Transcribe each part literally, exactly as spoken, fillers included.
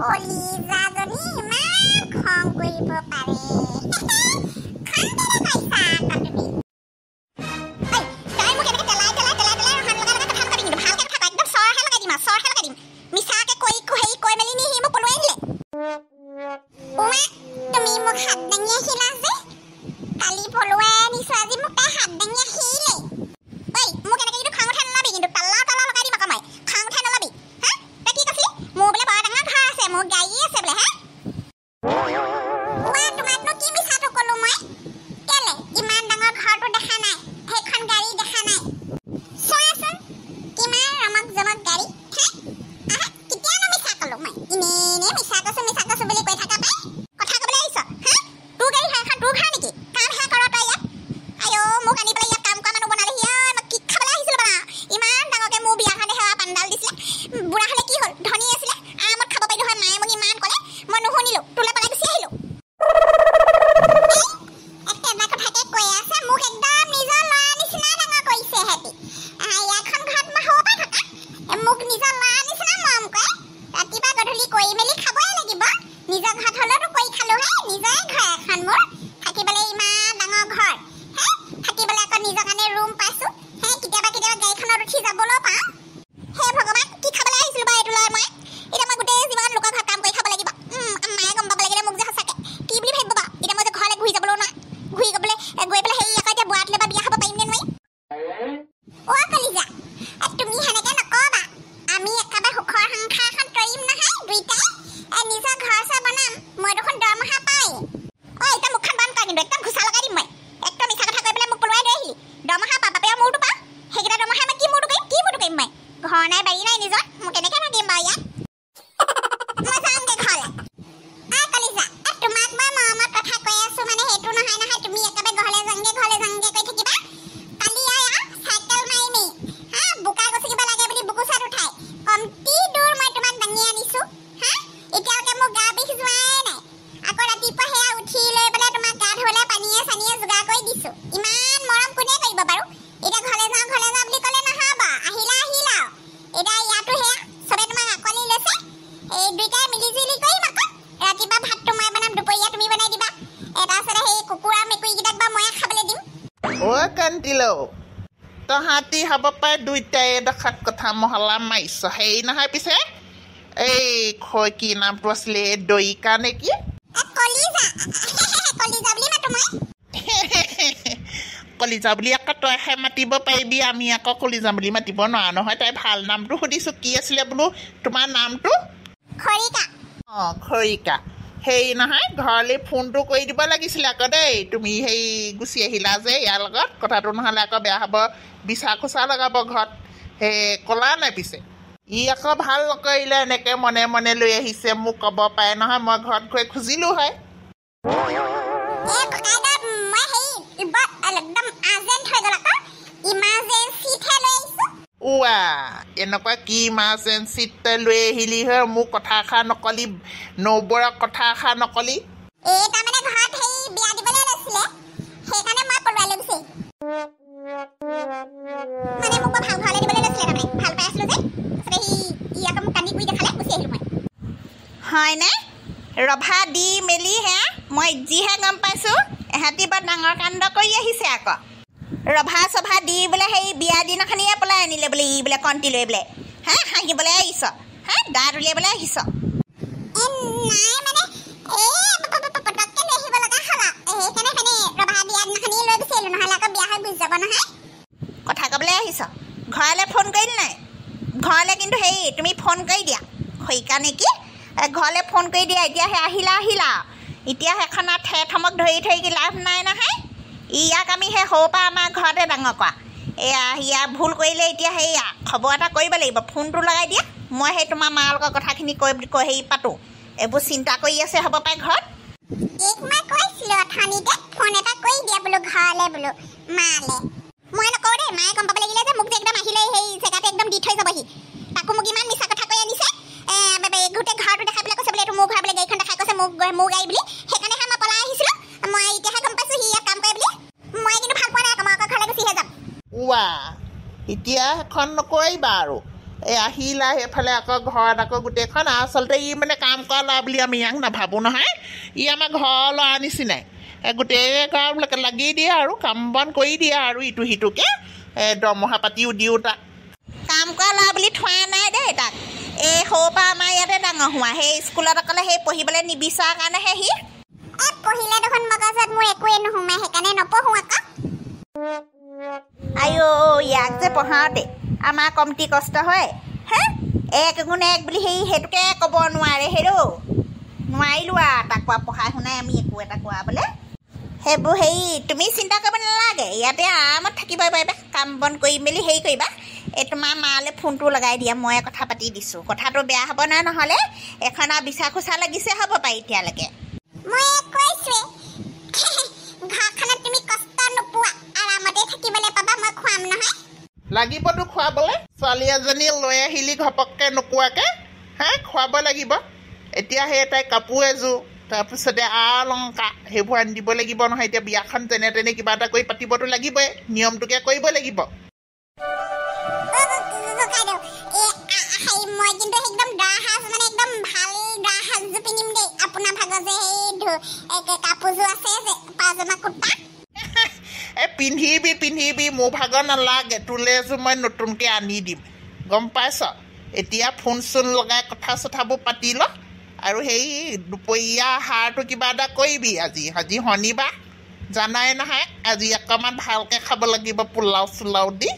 কলিজাজনী ইমান খং কৰিব পাৰে খান্দে পাইছা তুমি ঐ তাই মোক এনেকে তেলাই তেলাই তেলাই তেলাই হান লগা লগা কথা কবি কিন্তু ভালকে কথা একদম সৰহে লগাই দিম সৰহে লগাই দিম মিছাকে কৈ হেই কৈ মেলি নি হি মোক পলুৱাই দিলে উমা তুমি মোক হাত দাঙি আহিলা যে কালি পলুৱাই আনিছো আজি মোক তাই হাত দাঙি আহিলে ঐ মোক এনেকে কিন্তু খং উঠা নলবি কিন্তু তাল্লা তাল্লা লগাই দিম আকৌ মই খং উঠা নলবি হা তই কি কৈছিলি মোৰ বোলে বৰ ডাঙৰ ঘৰ আছে মোৰ গাড়ী আছে বোলে হা উমা তোমাকনো কি মিছাটো ক'লো মই কেলে ইমান ডাঙৰ ঘৰটো দেখা নাই সেইখন গাড়ী দেখা নাই চোৱাচোন কিমান ৰমক জমক গাড়ী হা আহা কেতিয়ানো মিছা ক'লো মই ইনে ইনে মিছা কৈছো মিছা কৈছো বুলি কৈ থাকা পাই কথা ক'বলৈ আহিছ হা তোৰ গাড়ী হয় তোৰ ঘৰ নেকি কাম হে কৰ তই ইয়াত আয়ো মোক আনি পেলাই ইয়াত কাম কৰা মানুহ বনালেহি ঐ মই কি খাবলৈ আহিছিলো বানা ইমান ডাঙৰকে মোৰ বিয়া কাৰণে সেৱা পাণ্ডাল দিছিলে বুঢ়া হ'লে কি হ'ল ধনী আছিলে আৰামত খাব পাৰিলো হয় মায়ে মোক ইমান ক'লে মই নুশুনিলো তোলে পেলাই গুচি আহিলো একেবাৰে কথাকে কৈ আছে মোক একদম নিজৰ ল'ৰা নিচিনা ডাঙৰ কৰিছে হেতি ইয়াখন ঘৰত মই হ'ব পাই থকা মোক নিজৰ ল'ৰা নিচিনা মৰম কৰে ৰাতিপুৱা গধূলি কৰি মেলি খাবই লাগিব নিজৰ ঘৰত হ'লেতো কৰি খালো হে নিজৰে ঘৰ এখন মোৰ থাকিবলৈ ইমান ডাঙৰ ঘৰ হে থাকিবলৈ আকৌ নিজৰ কাৰণে ৰুম পাইছো হে কেতিয়াবা কেতিয়াবা গাড়ীখনত উঠি যাবলৈ পাওঁ হে ভগৱান কি খাবলৈ আহিছিলো বা এইটো লৈ মই এতিয়া মই গোটেই জীৱন লোকৰ ঘৰত কাম কৰি খাব লাগিব মায়ে গম পাব লাগিলে মোক যে সঁচাকে কি বুলি ভাবিব বা এতিয়া মই যে ঘৰলৈ ঘূৰি যাবলৈও নাই ঘূৰি গ'বলৈ গৈ পেলাই সেই আকৌ এতিয়া বুঢ়াটোলে বা বিয়া খাব পাৰিম নে নোৱাৰিম অ কলিজা তুমি সেনেকে নকবা আমি একেবাৰে সুখৰ সংসাৰ এখন কৰিম নহয় দুইটাই নিজৰ ঘৰ চৰ বনাম মই দেখোন দৰমহা পাই ঐ এতিয়া মুখখন বন্ধ কৰ কিন্তু একদম ঘুচা লগাই দিম মই একদম মিছা কথা কৈ পেলাই মোক পলুৱাই লৈ আহিলি দৰমহা পা বাপেৰ মূৰটো পা সেইকেইটা দৰমহা মই কি মূৰটো কৰিম কি মূৰটো কৰিম মই ঘৰ নাই বাৰী নাই নিজৰ মোক কেনেকৈ থাকিম বাৰু ইয়াত মই যামগে ঘৰলৈ আ কলিজা তোমাক মই মৰমত কথা কৈ আছো মানে সেইটো নহয় নহয় তুমি একেবাৰে ঘৰলৈ যাংগে ঘৰলৈ যাংগে কৈ থাকিবা কালি আয়া চাইকেল মাৰিমেই হা বোকা গছিব লাগে বুলি বুকুচাত উঠাই কমটি দূৰ মই তোমাক দাঙি আনিছো হা এতিয়ালৈকে মোক গা বিষ যোৱাই নাই আকৌ ৰাতিপুৱা সেয়া উঠি লৈ পেলাই তোমাক গা ধুবলৈ পানীয়ে চানীয়ে যোগাৰ কৰি দিছো ইমান মৰম কোনে কৰিব বাৰু এতিয়া ঘৰলৈ যাওঁ ঘৰলৈ যাওঁ বুলি ক'লে নহ'ব আহিলা আহিলা এতিয়া ইয়াতো সেয়া চবে তোমাক আঁকোৱালি লৈছে এই দুইটাই মিলি জুলি কৰিম আকৌ ৰাতিপুৱা ভাতটো মই বনাম দুপৰীয়া তুমি বনাই দিবা এটা আছে সেই কুকুৰা মেকুৰীকেইটাক বা ময়ে খাবলৈ দিম অ কান্তিলো তহাঁতি হ'ব পাৰে দুইটাই এডোখৰত কথা মহলা মাৰিছ সেই নহয় পিছে এই খৈ কি নামটো আছিলে দৈকা নেকি কলিজা কলিজা বুলি মাতো মই কলিজা বুলি আকৌ তইহে মাতিব পাৰিবি আমি আকৌ কলিজা বুলি মাতিব নোৱাৰা নহয় তাই ভাল নামটো সুধিছোঁ কি আছিলে বোলো তোমাৰ নামটো খৰিকা অঁ খৰিকা সেই নহয় ঘৰলৈ ফোনটো কৰি দিব লাগিছিলে আকৌ দেই তুমি সেই গুচি আহিলা যে ইয়াৰ লগত কথাটো নহ'লে আকৌ বেয়া হ'ব বিচা খোচা লগাব ঘৰত সেই ক'লা নাই পিছে ই আকৌ ভাল নকৰিলে এনেকৈ মনে মনে লৈ আহিছে মোক ক'ব পাৰে নহয় মই ঘৰত গৈ খুজিলোঁ হয় ওৱা এনেকুৱা কি ইমাৰ্জেঞ্চিত তই লৈ আহিলি হয় মোক কথা এষাৰ নকলি নবৌৰক কথা এষাৰ নকলি এই তাৰমানে ঘৰত সেই বিয়া দিবলৈ লৈছিলে সেইকাৰণে মই পলুৱাই লৈ গৈছে মানে মোক ভাল ঘৰলৈ দিবলৈ লৈছিলে তাৰমানে ভাল পাই আছিলোঁ যে তাৰপিছতে সি ই আকৌ মোক কান্দি কুই দেখালে গুচি আহিলোঁ মই হয়নে ৰভা দি মেলি হে মই যিহে গম পাইছোঁ এহঁতি বৰ ডাঙৰ কাণ্ড কৰি আহিছে আকৌ ৰভা চভা দি বোলে সেই বিয়া দিনাখনিয়ে পলাই আনিলে বোলে ই বোলে কণ্টি লৈ বোলে হা হাঁহিবলৈ আহিছ হা দাঁত উলিয়াবলৈ আহিছ কথা ক'বলৈ আহিছ ঘৰলৈ ফোন কৰিলি নাই ঘৰলৈ কিন্তু হেৰি তুমি ফোন কৰি দিয়া খৰিকা নেকি ঘৰলৈ ফোন কৰি দিয়া এতিয়া সেই আহিলা আহিলা এতিয়া সেইখনত ঠে থমক ধৰি থৈ কি লাভ নাই নহয় ইয়াক আমি সেই সৰুৰ পৰা আমাৰ ঘৰতে ডাঙৰ কৰা এয়া ইয়াৰ ভুল কৰিলে এতিয়া সেয়া খবৰ এটা কৰিব লাগিব ফোনটো লগাই দিয়া মই সেই তোমাৰ মাৰ লগত কথাখিনি কৈ কৈ হেৰি পাতোঁ এইবোৰ চিন্তা কৰি আছে হ'ব পাৰে ঘৰত ফোন এটা কৰি দিয়া বোলো ঘৰলৈ বোলো মালে মই নকওঁ দেই মায়ে গম পাব লাগিলে যে মোক যে একদম আহিলে সেই জেগাটো একদম দি থৈ যাবহি তাকো মোক ইমান মিছা কথা কৈ আনিছে গোটেই ঘৰটো দেখাই পেলাই কৈছে বোলে এইটো মোৰ ঘৰ বোলে গাড়ীখন দেখাই কৈছে মোক মোৰ গাড়ী বুলি সেইকাৰণেহে মই পলাই আহিছিলোঁ মই এতিয়াহে গম পাইছোঁ সি ইয়াত কাম কৰে বুলি মই কিন্তু ভাল পোৱা নাই আকৌ মই আকৌ ঘৰলৈ গুচিহে যাম ওৱা এতিয়া এখন নকৰিবা আৰু এই আহিলা সেইফালে আকৌ ঘৰত আকৌ গোটেইখন আচলতে ই মানে কাম কৰা ল'ৰা বুলি আমি ইয়াক নাভাবোঁ নহয় ই আমাৰ ঘৰৰ ল'ৰা নিচিনাই গোটেই কাম লাগি দিয়ে আৰু কাম বন কৰি দিয়ে আৰু ইটো সিটোকে দৰমহা পাতিও দিওঁ তাক কাম কৰা ল'ৰা বুলি থোৱা নাই দেই তাক এই সৰুৰ পৰা আমাৰ ইয়াতে ডাঙৰ হোৱা সেই স্কুলত অকলে সেই পঢ়িবলৈ নিবিচৰা কাৰণেহে সি পঢ়িলে দেখোন মগজত মোৰ একোৱে নোসোমাই সেইকাৰণে নপঢ়োঁ আকৌ আইঅ ইয়াক যে পঢ়াওঁতে আমাৰ কমটি কষ্ট হয় হে এক গুণ এক বুলি সেই সেইটোকে ক'ব নোৱাৰে হেৰৌ নোৱাৰিলোঁ আৰু তাক কোৱা পঢ়াই শুনাই আমি একো এটা কোৱাবলৈ সেইবোৰ হেৰি তুমি চিন্তা কৰিব নালাগে ইয়াতে আৰামত থাকিব পাৰিবা কাম বন কৰি মেলি হেৰি কৰিবা এই তোমাৰ মালৈ ফোনটো লগাই দিয়া মই কথা পাতি দিছোঁ কথাটো বেয়া হ'ব নহয় নহ'লে এখন আৰু বিচা খোচা লাগিছে হ'ব পাৰি এতিয়ালৈকে মই কৈছোৱে ঘৰখনত তুমি কষ্ট নোপোৱা আৰামতে থাকিবলৈ পাবা মই খুৱাম নহয় লাগিবতো খুৱাবলৈ ছোৱালী এজনী লৈ আহিলি ঘপককৈ নোকোৱাকৈ হে খুৱাব লাগিব এতিয়া সেই তাই কাপোৰ এযোৰ তাৰপিছতে আ অলংকাৰ সেইবোৰ আনি দিব লাগিব নহয় এতিয়া বিয়াখন যেনে তেনে কিবা এটা কৰি পাতিবতো লাগিবই নিয়মটোকে কৰিব লাগিব মই কিন্তু একদম দৰা সাজ মানে একদম ভাল দৰা সাজযোৰ পিন্ধিম দেই আপোনাৰ ভাগৰ যে সেই কাপোৰযোৰ আছে যে পাজামা কুৰ্তা এই পিন্ধিবি পিন্ধিবি মোৰ ভাগৰ নালাগে তোলে এযোৰ মই নতুনকৈ আনি দিম গম পাইছ এতিয়া ফোন চোন লগাই কথা চথাবোৰ পাতি ল আৰু সেই দুপৰীয়া আহাৰটো কিবা এটা কৰিবি আজি আজি শনিবাৰ জানাই নহয় আজি অকণমান ভালকৈ খাব লাগিব পোলাও চোলাও দি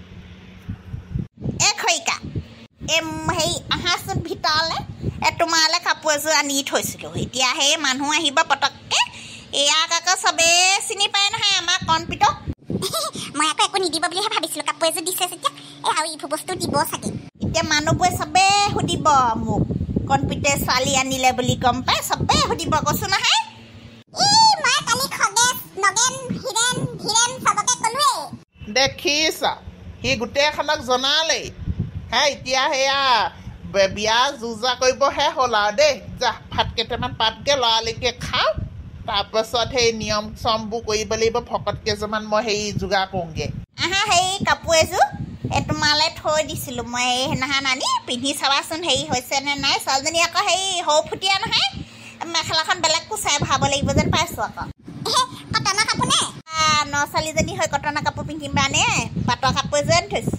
এ খৰিকা এই হেৰি আহাচোন ভিতৰলৈ এই তোমালৈ কাপোৰ এযোৰ আনি থৈছিলোঁ এতিয়া সেই মানুহ আহিব পটককৈ ইয়াক আকৌ চবেই চিনি পায় নহয় আমাৰ কণপিতক মই আকৌ একো নিদিব বুলিহে ভাবিছিলোঁ কাপোৰ এযোৰ দিছে যেতিয়া এই আৰু ইবোৰ বস্তু দিব চাগে এতিয়া মানুহবোৰে চবেই সুধিব মোক কণপিতে ছোৱালী আনিলে বুলি গম পাই চবেই সুধিব কৈছোঁ নহয় মই কালি খগেশ নগেন হীৰেণ ধীৰেণ চবকে ক'লোৱেই দেখিছ সি গোটেইখনক জনালেই হে এতিয়া সেয়া বিয়া যুজা কৰিবহে হ'ল আৰু দেই যা ভাত কেইটামান পাতকৈ লৰালৰিকৈ খাওঁ তাৰপাছত সেই নিয়ম চমবোৰ কৰিব লাগিব ভকত কেইজনমান মই সেই যোগাৰ কৰোঁগৈ আহা সেই কাপোৰ এযোৰ এই তোমালৈ থৈ দিছিলোঁ মই এই সেইদিনাখন আনি পিন্ধি চাবাচোন হেৰি হৈছেনে নাই ছোৱালীজনী আকৌ হেৰি সৰু ফুটীয়া নহয় মেখেলাখন বেলেগ কোচাই ভৰাব লাগিব যেন পাইছোঁ আকৌ কটনৰ কাপোৰ নে ন ছোৱালীজনী হৈ কটনৰ কাপোৰ পিন্ধিম বানে পাটৰ কাপোৰ এযোৰ আনি থৈছোঁ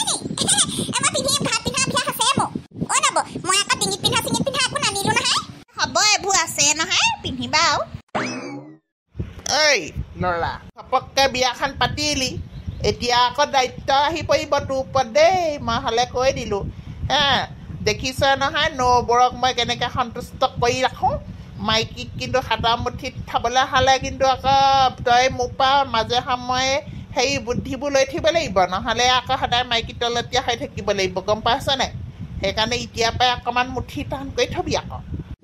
হ'ব এইবোৰ আছে নহয় পিন্ধিবা আৰু এই ল'ৰা ঘপককৈ বিয়াখন পাতিলি এতিয়া আকৌ দায়িত্ব আহি পৰিব তোৰ ওপৰত দেই মই হ'লে কৈ দিলোঁ হে দেখিছ নহয় নৌবোৰক মই কেনেকৈ সন্তুষ্ট কৰি ৰাখোঁ মাইকীক কিন্তু হাতৰ মুঠিত খাবলৈ হ'লে কিন্তু আকৌ তই মোৰ পৰা মাজে সময়ে সেই বুদ্ধিবোৰ লৈ থাকিব লাগিব নহ'লে আকৌ সদায় মাইকী তলতীয়া হৈ থাকিব লাগিব গম পাইছ নাই সেইকাৰণে এতিয়াৰ পৰাই অকণমান মুঠি টান কৰি থবি আকৌ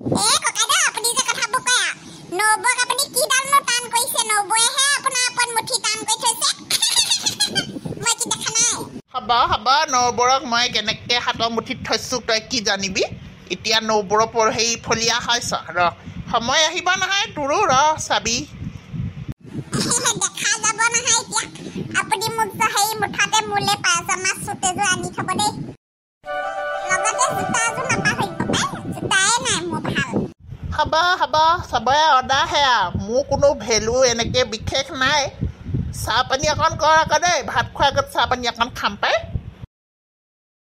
হ'ব হ'ব নৌবোৰক মই কেনেকৈ হাতৰ মুঠিত থৈছোঁ তই কি জানিবি এতিয়া নৌবোৰৰ সেই ফলীয়া হৈছ ৰ সময় আহিব নহয় তোৰো ৰ চাবি হ'ব হ'ব চবৰে অৰ্ডাৰহে আৰু মোৰ কোনো ভেলু এনেকৈ বিশেষ নাই চাহ পানী অকণ কৰ আকৌ দেই ভাত খোৱাৰ আগত চাহ পানী অকণ খাম পাই